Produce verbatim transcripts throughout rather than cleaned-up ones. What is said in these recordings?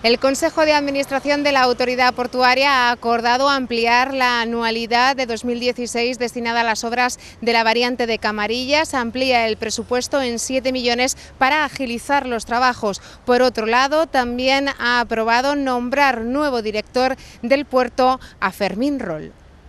El Consejo de Administración de la Autoridad Portuaria ha acordado ampliar la anualidad de dos mil dieciséis destinada a las obras de la variante de Camarillas. Amplía el presupuesto en siete millones para agilizar los trabajos. Por otro lado, también ha aprobado nombrar nuevo director del puerto a Fermín Roll.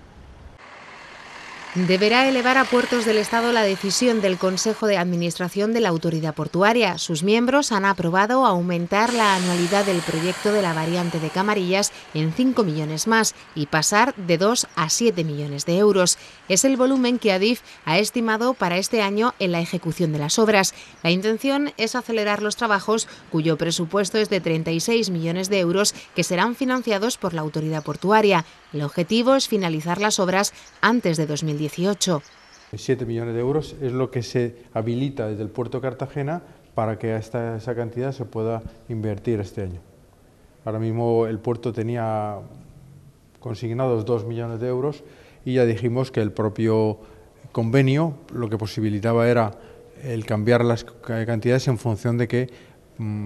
Deberá elevar a Puertos del Estado la decisión del Consejo de Administración de la Autoridad Portuaria. Sus miembros han aprobado aumentar la anualidad del proyecto de la variante de Camarillas en cinco millones más y pasar de dos a siete millones de euros. Es el volumen que Adif ha estimado para este año en la ejecución de las obras. La intención es acelerar los trabajos, cuyo presupuesto es de treinta y seis millones de euros, que serán financiados por la Autoridad Portuaria. El objetivo es finalizar las obras antes de dos mil dieciocho. siete millones de euros es lo que se habilita desde el puerto de Cartagena para que esta, esa cantidad se pueda invertir este año. Ahora mismo el puerto tenía consignados dos millones de euros y ya dijimos que el propio convenio lo que posibilitaba era el cambiar las cantidades en función de que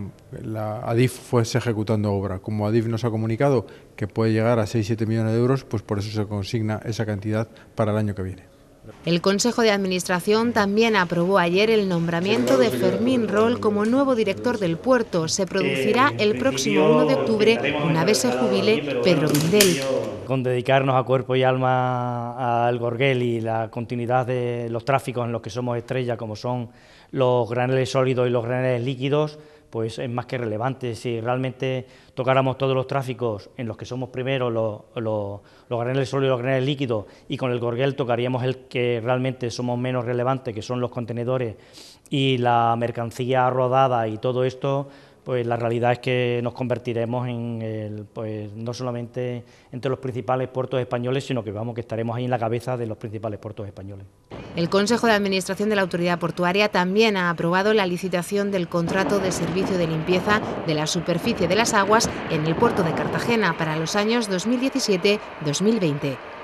la Adif fuese ejecutando obra. Como Adif nos ha comunicado que puede llegar a seis a siete millones de euros, pues por eso se consigna esa cantidad para el año que viene. El Consejo de Administración también aprobó ayer el nombramiento de Fermín Roll como nuevo director del puerto. Se producirá el próximo uno de octubre, una vez se jubile Pedro Vindel. Con dedicarnos a cuerpo y alma al Gorguel y la continuidad de los tráficos en los que somos estrella, como son los graneles sólidos y los graneles líquidos, pues es más que relevante. Si realmente tocáramos todos los tráficos en los que somos primero, los, los, los graneles sólidos y los graneles líquidos, y con el Gorguel tocaríamos el que realmente somos menos relevantes, que son los contenedores y la mercancía rodada y todo esto, pues la realidad es que nos convertiremos en el, pues no solamente entre los principales puertos españoles, sino que vamos que estaremos ahí en la cabeza de los principales puertos españoles. El Consejo de Administración de la Autoridad Portuaria también ha aprobado la licitación del contrato de servicio de limpieza de la superficie de las aguas en el puerto de Cartagena para los años dos mil diecisiete a dos mil veinte.